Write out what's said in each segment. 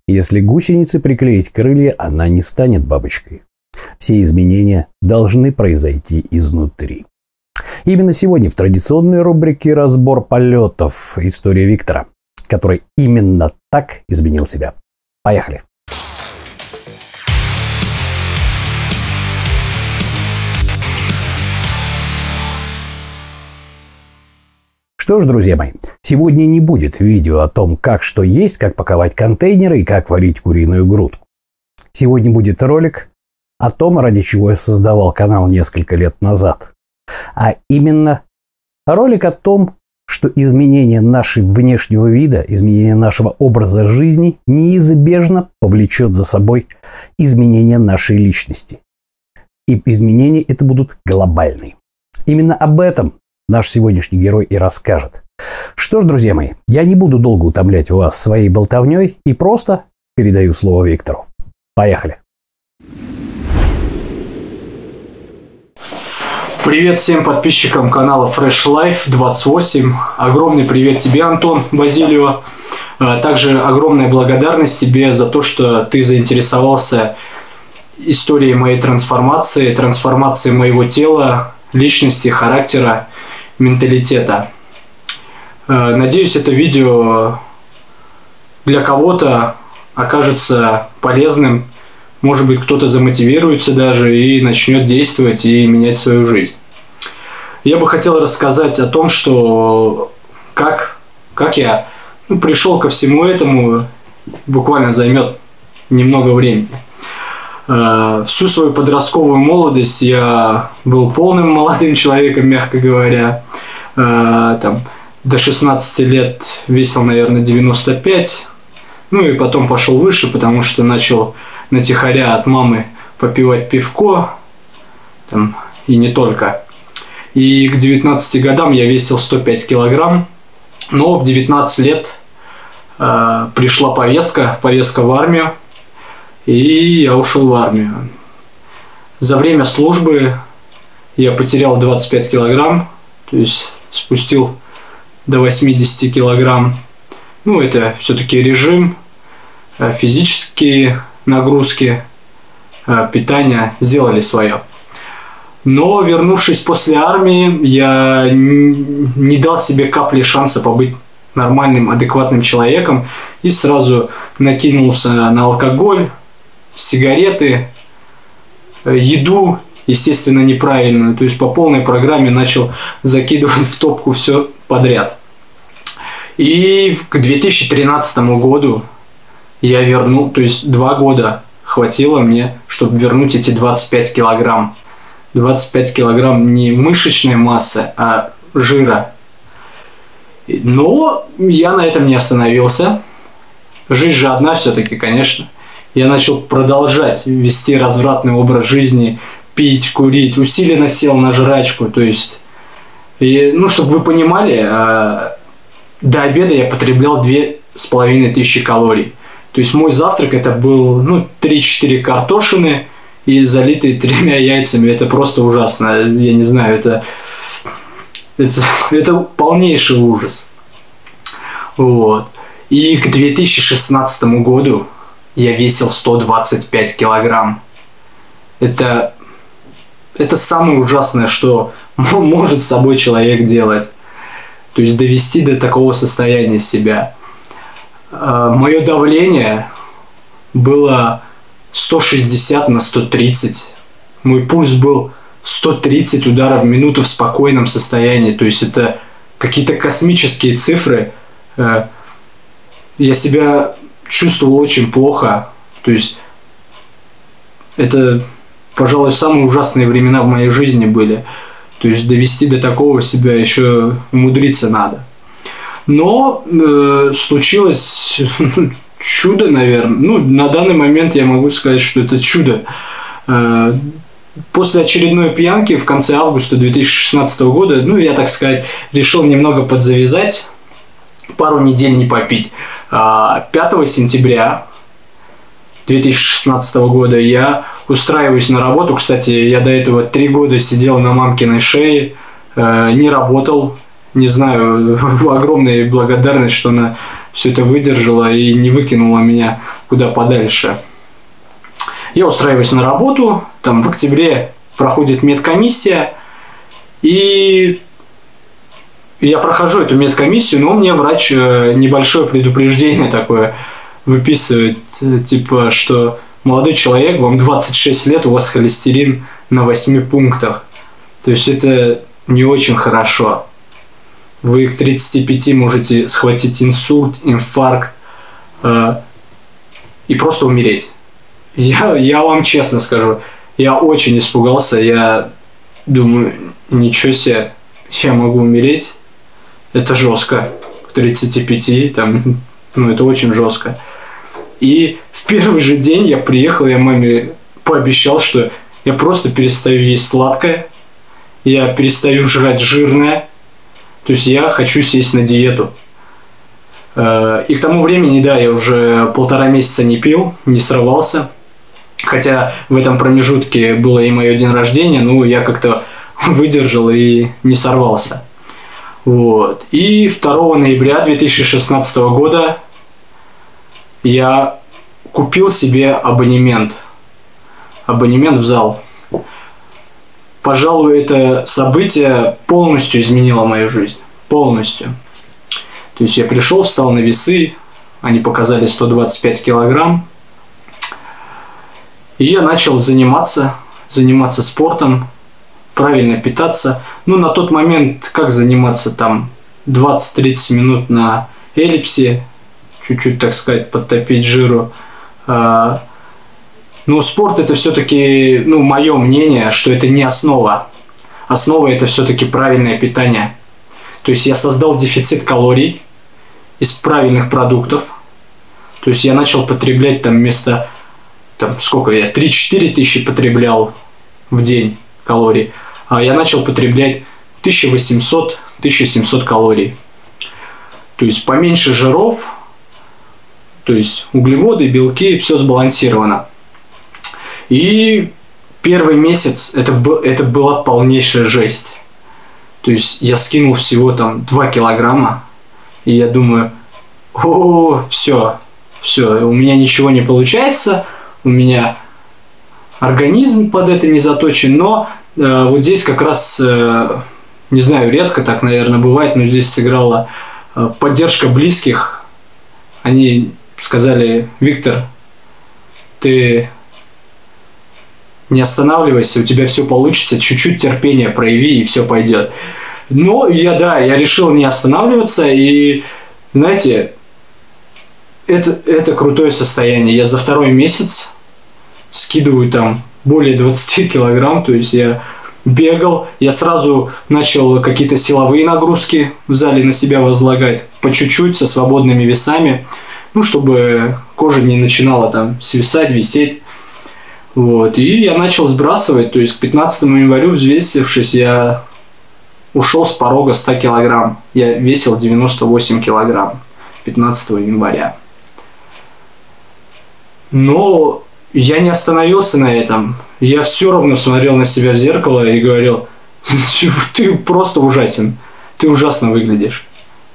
Если гусенице приклеить крылья, она не станет бабочкой. Все изменения должны произойти изнутри. Именно сегодня в традиционной рубрике «Разбор полетов» история Виктора, который именно так изменил себя. Поехали! Что ж, друзья мои, сегодня не будет видео о том, как что есть, как паковать контейнеры и как варить куриную грудку. Сегодня будет ролик о том, ради чего я создавал канал несколько лет назад. А именно ролик о том, что изменение нашего внешнего вида, изменение нашего образа жизни неизбежно повлечет за собой изменение нашей личности. И изменения это будут глобальные. Именно об этом наш сегодняшний герой и расскажет. Что ж, друзья мои, я не буду долго утомлять вас своей болтовней и просто передаю слово Виктору. Поехали! Привет всем подписчикам канала Fresh Life 28. Огромный привет тебе, Антон Базилио. Также огромная благодарность тебе за то, что ты заинтересовался историей моей трансформации моего тела, личности, характера, менталитета. Надеюсь, это видео для кого-то окажется полезным. Может быть, кто-то замотивируется даже и начнет действовать и менять свою жизнь. Я бы хотел рассказать о том, что как я пришел ко всему этому, буквально займет немного времени. Всю свою подростковую молодость я был полным молодым человеком, мягко говоря. До 16 лет весил, наверное, 95. Ну и потом пошел выше, потому что начал натихаря от мамы попивать пивко. И не только. И к 19 годам я весил 105 килограмм. Но в 19 лет пришла повестка в армию. И я ушел в армию. За время службы я потерял 25 килограмм, то есть спустил до 80 килограмм. Ну, это все-таки режим, физические нагрузки, питание сделали свое. Но, вернувшись после армии, я не дал себе капли шанса побыть нормальным, адекватным человеком и сразу накинулся на алкоголь, сигареты, еду, естественно, неправильную. То есть по полной программе начал закидывать в топку все подряд. И к 2013 году я вернул, то есть 2 года хватило мне, чтобы вернуть эти 25 килограмм. 25 килограмм не мышечной массы, а жира. Но я на этом не остановился. Жизнь же одна все-таки, конечно. Я начал продолжать вести развратный образ жизни, пить, курить, усиленно сел на жрачку. То есть, чтобы вы понимали, до обеда я потреблял 2500 калорий. То есть мой завтрак это был 3-4 картошины и залитые 3 яйцами. Это просто ужасно. Я не знаю, это полнейший ужас. Вот. И к 2016 году я весил 125 килограмм. Это самое ужасное, что может с собой человек делать. То есть довести до такого состояния себя. Мое давление было 160 на 130. Мой пульс был 130 ударов в минуту в спокойном состоянии. То есть это какие-то космические цифры. Я себя чувствовал очень плохо. То есть это, пожалуй, самые ужасные времена в моей жизни были. То есть довести до такого себя еще умудриться надо. Но случилось чудо, наверное. На данный момент я могу сказать, что это чудо. После очередной пьянки в конце августа 2016 года, я, так сказать, решил немного подзавязать, пару недель не попить. 5 сентября 2016 года я устраиваюсь на работу. Кстати, я до этого 3 года сидел на мамкиной шее, не работал. Не знаю, огромная благодарность, что она все это выдержала и не выкинула меня куда подальше. Я устраиваюсь на работу, там в октябре проходит медкомиссия, и я прохожу эту медкомиссию, но мне врач небольшое предупреждение такое выписывает, типа, что молодой человек, вам 26 лет, у вас холестерин на 8 пунктах. То есть это не очень хорошо. Вы к 35 можете схватить инсульт, инфаркт и просто умереть. Я вам честно скажу, я очень испугался, я думаю, ничего себе, я могу умереть. Это жестко. К 35, там, ну это очень жестко. И в первый же день я приехал, я маме пообещал, что я просто перестаю есть сладкое, я перестаю жрать жирное, то есть я хочу сесть на диету. И к тому времени, да, я уже 1,5 месяца не пил, не срывался. Хотя в этом промежутке было и мое день рождения, но я как-то выдержал и не сорвался. Вот. И 2 ноября 2016 года я купил себе абонемент в зал. Пожалуй, это событие полностью изменило мою жизнь. Полностью. То есть я пришел, встал на весы, они показали 125 килограмм. И я начал заниматься спортом, правильно питаться. Ну, на тот момент, как заниматься там, 20-30 минут на эллипсе, чуть-чуть, так сказать, подтопить жиру. Но спорт это все-таки, ну, мое мнение, что это не основа. Основа это все-таки правильное питание. То есть я создал дефицит калорий из правильных продуктов. То есть я начал потреблять там вместо, там, сколько я, 3-4 тысячи потреблял в день калорий. А я начал потреблять 1800-1700 калорий. То есть поменьше жиров, то есть углеводы, белки, все сбалансировано. И первый месяц это была полнейшая жесть. То есть я скинул всего там 2 килограмма. И я думаю, все, у меня ничего не получается. У меня организм под это не заточен. Но вот здесь как раз, не знаю, редко так, наверное, бывает, но здесь сыграла поддержка близких. Они сказали: Виктор, ты не останавливайся, у тебя все получится, чуть-чуть терпения прояви, и все пойдет. Но я решил не останавливаться, и, знаете, это крутое состояние. Я за 2 месяц скидываю там более 20 килограмм, то есть я бегал, я сразу начал какие-то силовые нагрузки в зале на себя возлагать, по чуть-чуть, со свободными весами, ну, чтобы кожа не начинала там свисать, висеть. Вот. И я начал сбрасывать, то есть к 15 январю, взвесившись, я ушел с порога 100 килограмм. Я весил 98 килограмм 15 января. Но я не остановился на этом. Я все равно смотрел на себя в зеркало и говорил: ты просто ужасен, ты ужасно выглядишь.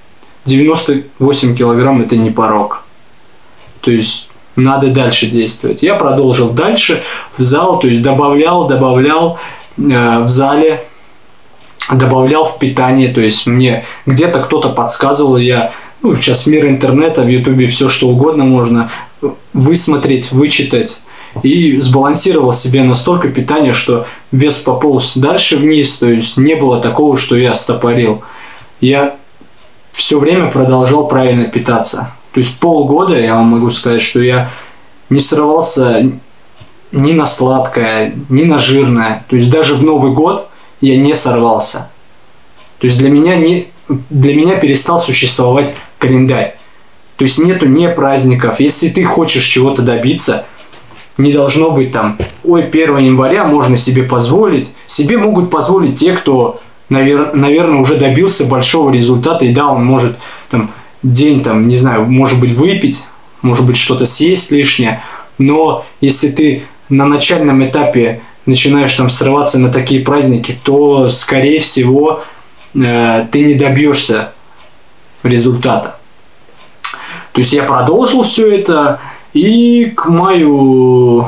98 килограмм это не порог. То есть надо дальше действовать. Я продолжил дальше в зал, то есть добавлял в зале, добавлял в питание, то есть мне где-то кто-то подсказывал, сейчас мир интернета, в ютубе все что угодно можно высмотреть, вычитать, и сбалансировал себе настолько питание, что вес пополз дальше вниз, то есть не было такого, что я стопорил. Я все время продолжал правильно питаться. То есть полгода, я вам могу сказать, что я не срывался ни на сладкое, ни на жирное. То есть даже в Новый год я не сорвался. То есть для меня перестал существовать календарь. То есть нету не праздников. Если ты хочешь чего-то добиться, не должно быть там, 1 января можно себе позволить. Себе могут позволить те, кто, наверное, уже добился большого результата. И да, он может там день, там, не знаю, может быть, выпить, может быть, что-то съесть лишнее. Но если ты на начальном этапе начинаешь там срываться на такие праздники, то, скорее всего, ты не добьешься результата. То есть я продолжил все это, И к маю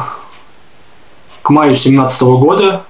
2017 года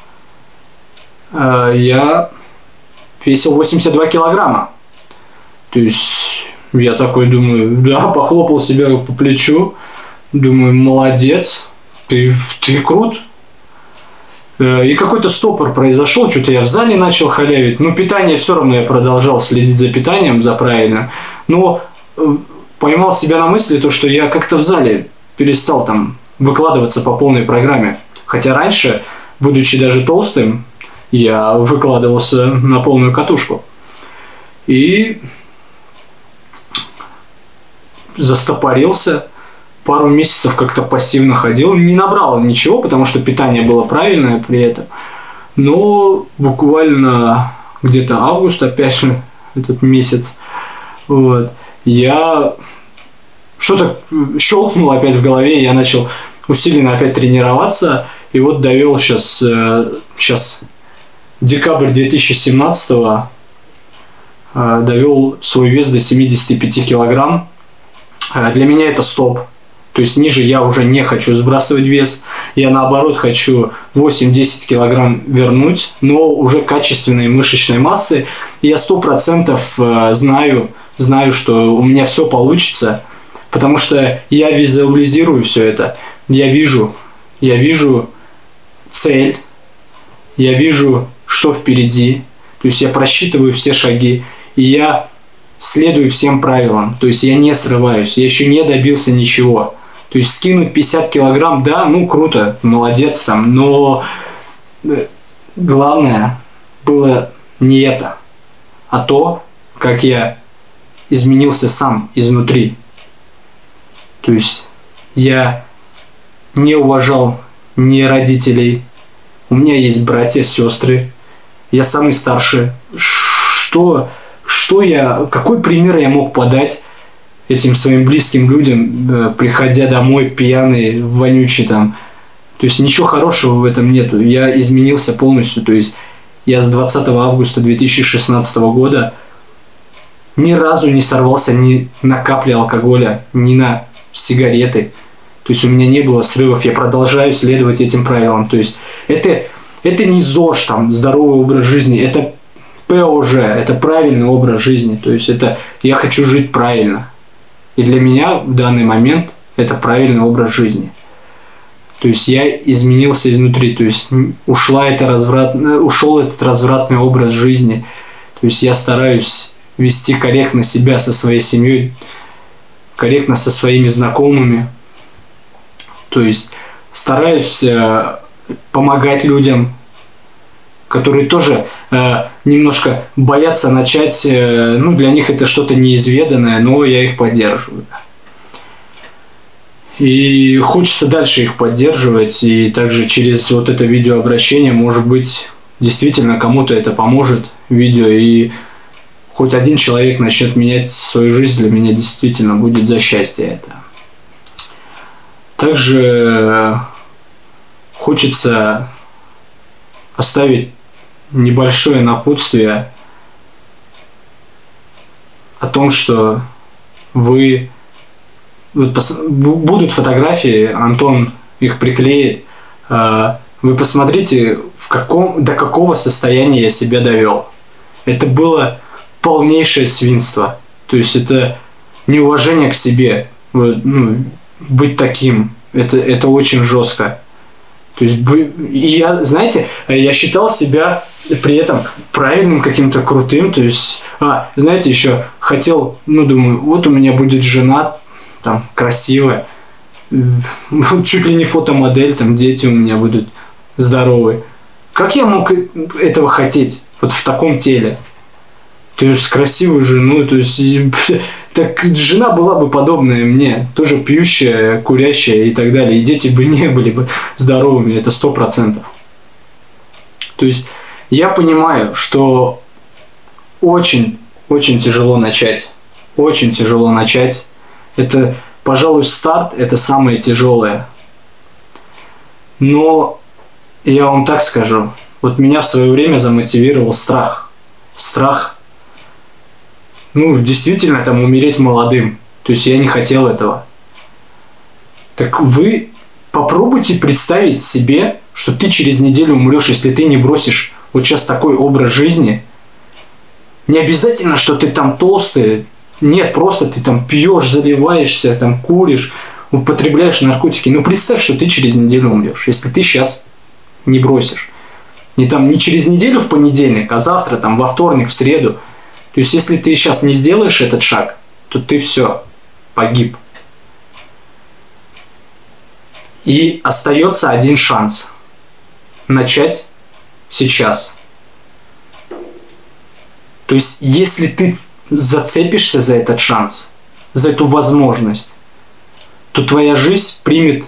я весил 82 килограмма. То есть я такой думаю, да, похлопал себя по плечу, думаю, молодец, ты крут. И какой-то стопор произошел, что-то я в зале начал халявить. Но питание все равно я продолжал следить за питанием, за правильным. Но поймал себя на мысли, то, что я как-то в зале перестал там выкладываться по полной программе. Хотя раньше, будучи даже толстым, я выкладывался на полную катушку. И застопорился. Пару месяцев как-то пассивно ходил. Не набрал ничего, потому что питание было правильное при этом. Но буквально где-то август, опять же, этот месяц, вот, я что-то щелкнуло опять в голове, я начал усиленно опять тренироваться. И вот довел сейчас декабрь 2017 довел свой вес до 75 килограмм. Для меня это стоп. То есть ниже я уже не хочу сбрасывать вес. Я наоборот хочу 8-10 килограмм вернуть, но уже качественной мышечной массы. И я 100% знаю, что у меня все получится, потому что я визуализирую все это. Я вижу цель, я вижу, что впереди. То есть я просчитываю все шаги, и я следую всем правилам. То есть я не срываюсь, я еще не добился ничего. То есть скинуть 50 килограмм, да, ну круто, молодец там, но главное было не это, а то, как я изменился сам изнутри. То есть я не уважал ни родителей, у меня есть братья, сестры, я самый старший. Какой пример я мог подать этим своим близким людям, приходя домой пьяный, вонючий там? То есть ничего хорошего в этом нету. Я изменился полностью. То есть я с 20 августа 2016 года ни разу не сорвался ни на капли алкоголя, ни на сигареты. То есть у меня не было срывов. Я продолжаю следовать этим правилам. То есть это не ЗОЖ, там, здоровый образ жизни. Это ПОЖ, это правильный образ жизни. То есть это я хочу жить правильно. И для меня в данный момент это правильный образ жизни. То есть я изменился изнутри. То есть ушел этот развратный образ жизни. То есть я стараюсь вести корректно себя со своей семьей, корректно со своими знакомыми. То есть стараюсь помогать людям, которые тоже немножко боятся начать, для них это что-то неизведанное, но я их поддерживаю. И хочется дальше их поддерживать, и также через вот это видеообращение, может быть, действительно кому-то это поможет, видео, и хоть один человек начнет менять свою жизнь, для меня действительно будет за счастье это. Также хочется оставить небольшое напутствие о том, что будут фотографии, Антон их приклеит, вы посмотрите, до какого состояния я себя довел. Это было полнейшее свинство. То есть это неуважение к себе. Быть таким, это очень жестко. То есть, я считал себя при этом правильным, каким-то крутым. То есть, еще хотел, думаю, вот у меня будет жена, там, красивая, чуть ли не фотомодель, там, дети у меня будут здоровые. Как я мог этого хотеть, вот в таком теле? То есть, красивую жену, то есть, так жена была бы подобная мне, тоже пьющая, курящая и так далее, и дети бы не были бы здоровыми, это 100%. То есть, я понимаю, что очень, очень тяжело начать, очень тяжело начать. Это, пожалуй, старт, это самое тяжелое. Но я вам так скажу, вот меня в свое время замотивировал страх. Страх, действительно, там, умереть молодым. То есть я не хотел этого. Так вы попробуйте представить себе, что ты через неделю умрешь, если ты не бросишь вот сейчас такой образ жизни. Не обязательно, что ты там толстый. Нет, просто ты там пьешь, заливаешься, там куришь, употребляешь наркотики. Ну представь, что ты через неделю умрешь, если ты сейчас не бросишь. Не через неделю в понедельник, а завтра, там, во вторник, в среду. То есть если ты сейчас не сделаешь этот шаг, то ты все, погиб. И остается один шанс. Начать сейчас. То есть, если ты зацепишься за этот шанс, за эту возможность, то твоя жизнь примет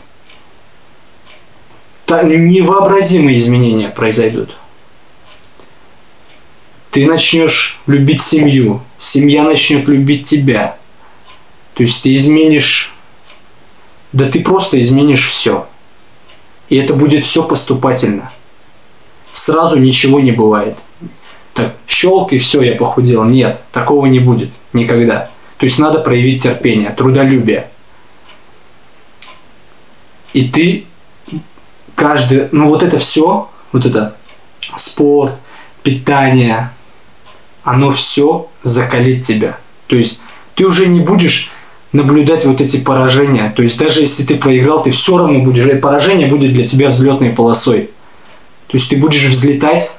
невообразимые изменения произойдут. Ты начнешь любить семью, семья начнет любить тебя. То есть ты изменишь, да ты просто изменишь все. И это будет все поступательно. Сразу ничего не бывает. Так, щелк и все, я похудел. Нет, такого не будет никогда. То есть надо проявить терпение, трудолюбие. И ты вот это все, вот это спорт, питание, оно все закалит тебя. То есть ты уже не будешь наблюдать вот эти поражения. То есть даже если ты проиграл, ты все равно будешь, и поражение будет для тебя взлетной полосой. То есть ты будешь взлетать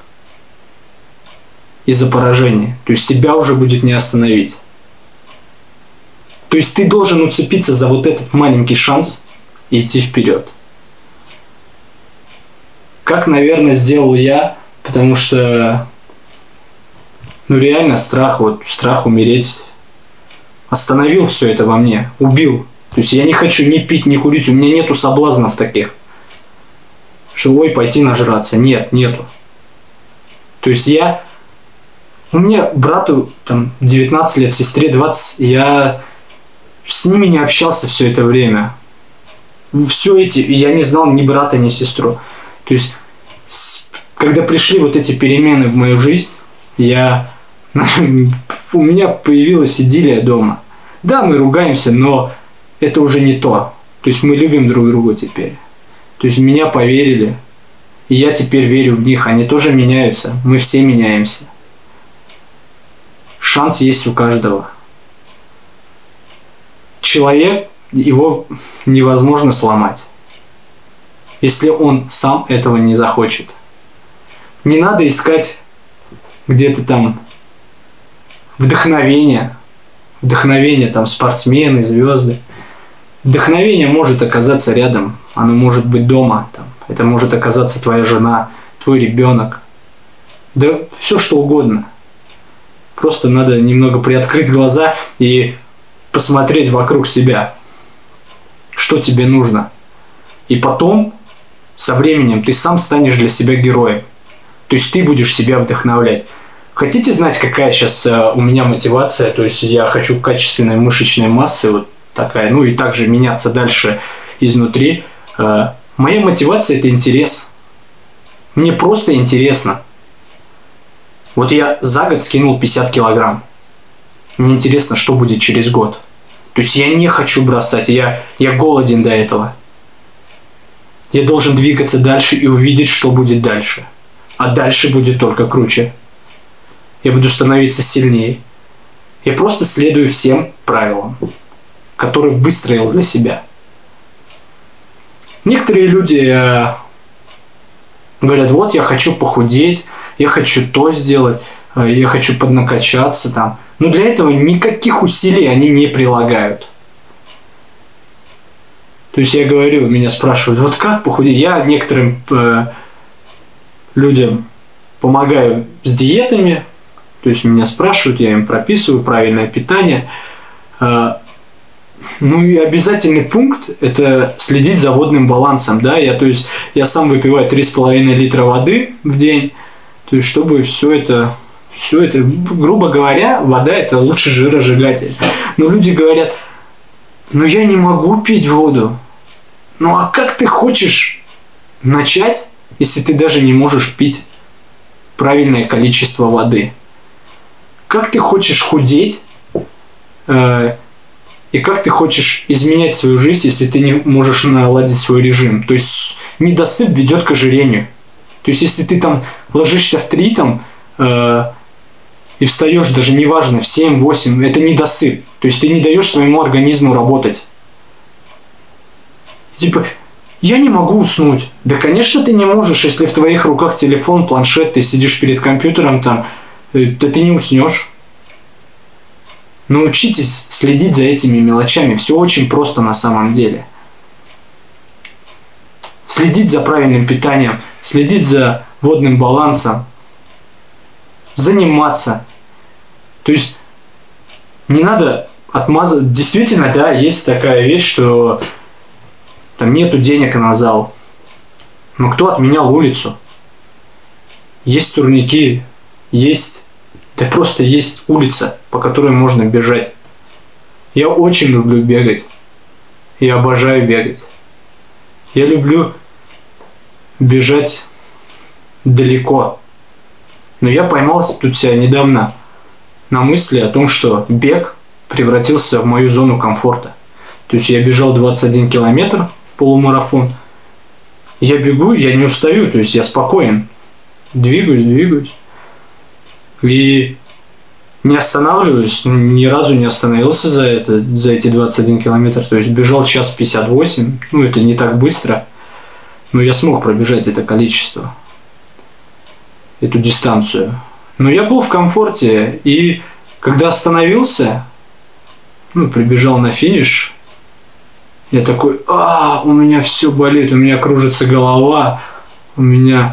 из-за поражения. То есть тебя уже будет не остановить. То есть ты должен уцепиться за вот этот маленький шанс и идти вперед. Как, наверное, сделал я, потому что, реально страх умереть остановил все это во мне, убил. То есть я не хочу ни пить, ни курить, у меня нету соблазнов таких, что пойти нажраться. Нету. То есть у меня брату там 19 лет, сестре 20, я с ними не общался все это время. Я не знал ни брата, ни сестру. То есть, когда пришли вот эти перемены в мою жизнь, у меня появилась идиллия дома. Да, мы ругаемся, но это уже не то. То есть мы любим друг друга теперь. То есть в меня поверили, и я теперь верю в них. Они тоже меняются, мы все меняемся. Шанс есть у каждого. Человек, его невозможно сломать, если он сам этого не захочет. Не надо искать где-то там вдохновение там спортсмены, звезды. Вдохновение может оказаться рядом, оно может быть дома, там. Это может оказаться твоя жена, твой ребенок. Да все что угодно. Просто надо немного приоткрыть глаза и посмотреть вокруг себя, что тебе нужно. И потом, со временем, ты сам станешь для себя героем. То есть ты будешь себя вдохновлять. Хотите знать, какая сейчас у меня мотивация? То есть я хочу качественной мышечной массы, вот такая, и также меняться дальше изнутри. Моя мотивация – это интерес. Мне просто интересно. Вот я за год скинул 50 килограмм. Мне интересно, что будет через год. То есть я не хочу бросать, я голоден до этого. Я должен двигаться дальше и увидеть, что будет дальше. А дальше будет только круче. Я буду становиться сильнее. Я просто следую всем правилам, которые выстроил для себя. Некоторые люди говорят, вот я хочу похудеть, я хочу то сделать, я хочу поднакачаться там. Но для этого никаких усилий они не прилагают. То есть я говорю, меня спрашивают, вот как похудеть? Я некоторым людям помогаю с диетами. То есть меня спрашивают, я им прописываю правильное питание. И обязательный пункт – это следить за водным балансом. Да? Я сам выпиваю 3,5 литра воды в день, то есть чтобы все это, грубо говоря, вода – это лучший жиросжигатель. Но люди говорят, я не могу пить воду. А как ты хочешь начать, если ты даже не можешь пить правильное количество воды? Как ты хочешь худеть, И как ты хочешь изменять свою жизнь, если ты не можешь наладить свой режим? То есть недосып ведет к ожирению. То есть если ты там ложишься в 3 и встаешь даже неважно в 7-8, это недосып. То есть ты не даешь своему организму работать. Типа, я не могу уснуть. Да, конечно, ты не можешь, если в твоих руках телефон, планшет, ты сидишь перед компьютером там, да ты не уснешь. Научитесь следить за этими мелочами. Все очень просто на самом деле. Следить за правильным питанием, следить за водным балансом, заниматься. То есть не надо отмазывать. Действительно, да, есть такая вещь, что там нету денег на зал. Но кто отменял улицу? Есть турники, есть... Да просто есть улица, по которой можно бежать. Я очень люблю бегать. Я обожаю бегать. Я люблю бежать далеко. Но я поймался тут себя недавно на мысли о том, что бег превратился в мою зону комфорта. То есть я бежал 21 километр, полумарафон. Я бегу, я не устаю, то есть я спокоен. Двигаюсь. И не останавливаюсь, ни разу не остановился за эти 21 километр. То есть бежал 1:58, это не так быстро. Но я смог пробежать это количество, эту дистанцию. Но я был в комфорте, и когда остановился, прибежал на финиш, я такой, у меня все болит, у меня кружится голова, у меня...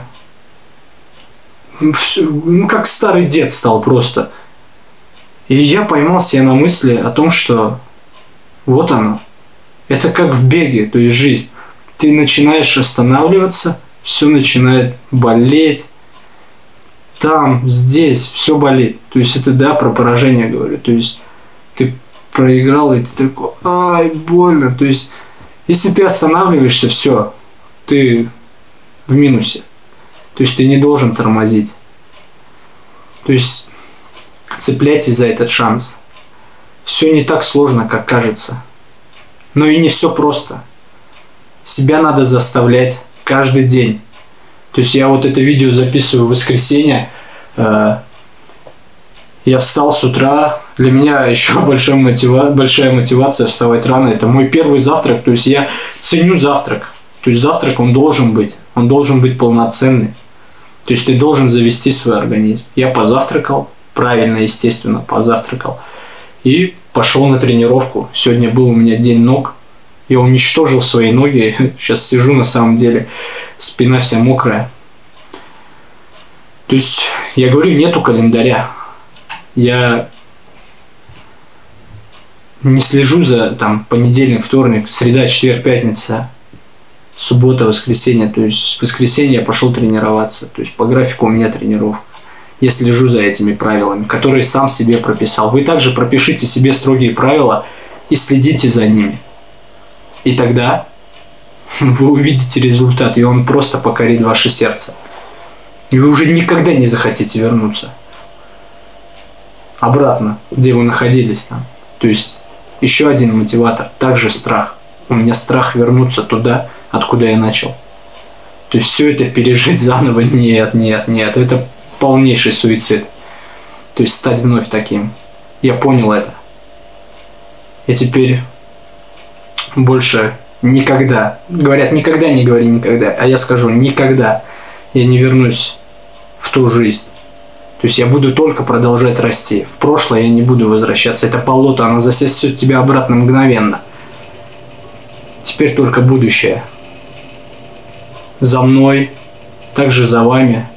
как старый дед стал просто. И я поймал себя на мысли о том, что вот оно. Это как в беге, то есть жизнь. Ты начинаешь останавливаться, все начинает болеть. Там, здесь, все болит. То есть это, да, про поражение говорю. То есть ты проиграл, и ты такой, больно. То есть если ты останавливаешься, все, ты в минусе. То есть ты не должен тормозить. То есть цепляйтесь за этот шанс. Все не так сложно, как кажется. Но и не все просто. Себя надо заставлять каждый день. То есть я вот это видео записываю в воскресенье. Я встал с утра. Для меня еще большая мотивация вставать рано. Это мой первый завтрак. То есть я ценю завтрак. То есть завтрак, он должен быть. Он должен быть полноценный. То есть ты должен завести свой организм. Я позавтракал, правильно, естественно, позавтракал. И пошел на тренировку. Сегодня был у меня день ног. Я уничтожил свои ноги. Сейчас сижу на самом деле. Спина вся мокрая. То есть, я говорю, нету календаря. Я не слежу за понедельник, вторник, среда, четверг, пятница. Суббота, воскресенье. То есть в воскресенье я пошел тренироваться. То есть по графику у меня тренировка. Я слежу за этими правилами, которые сам себе прописал. Вы также пропишите себе строгие правила и следите за ними. И тогда вы увидите результат, и он просто покорит ваше сердце. И вы уже никогда не захотите вернуться обратно, где вы находились там. То есть еще один мотиватор, также страх. У меня страх вернуться туда, откуда я начал. То есть все это пережить заново, нет, это полнейший суицид. То есть стать вновь таким. Я понял это. И теперь больше никогда, говорят, никогда не говори никогда, а я скажу, никогда я не вернусь в ту жизнь. То есть я буду только продолжать расти. В прошлое я не буду возвращаться. Это болото, оно засосет тебя обратно мгновенно. Теперь только будущее. За мной, также за вами.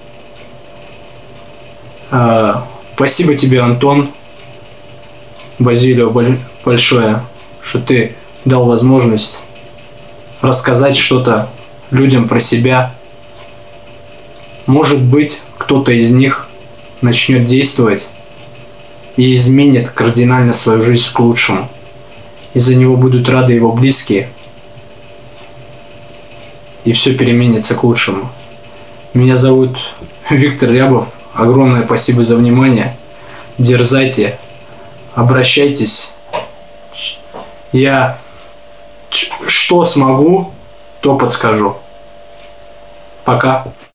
Спасибо тебе, Антон, Базилио, большое, что ты дал возможность рассказать что-то людям про себя. Может быть, кто-то из них начнет действовать и изменит кардинально свою жизнь к лучшему. И за него будут рады его близкие. И все переменится к лучшему. Меня зовут Виктор Рябов. Огромное спасибо за внимание. Дерзайте, обращайтесь. Я что смогу, то подскажу. Пока.